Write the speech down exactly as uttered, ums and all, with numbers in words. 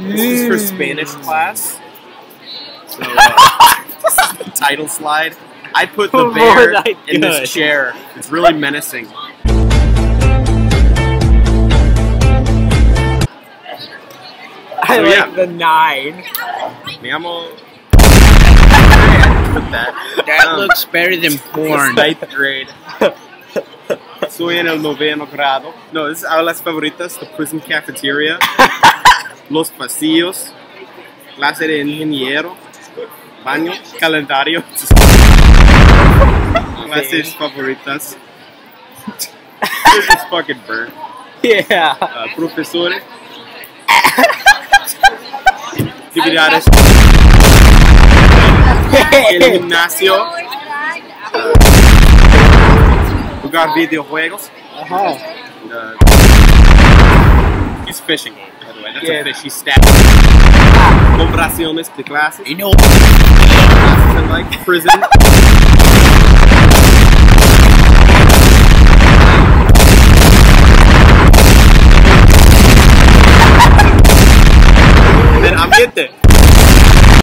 This is for Spanish class. So, uh, this is the title slide. I put the bear in this chair. It's really menacing. I so, like yeah. the nine. Me llamo... Put that. That Um, looks better than porn. Ninth grade. Soy en el noveno grado. No, this is aulas favoritas, the prison cafeteria, los pasillos, clase de ingeniero, baño, calendario. Clases favoritas. This is fucking burnt. Yeah. Uh, profesores. Actividades. El gimnasio. Uh, jugar videojuegos. Uh-huh. And, uh, he's fishing, by the way. That's Yeah. a fish. He's stabbing. Comparaciones de clases. You know. Classes in like prison.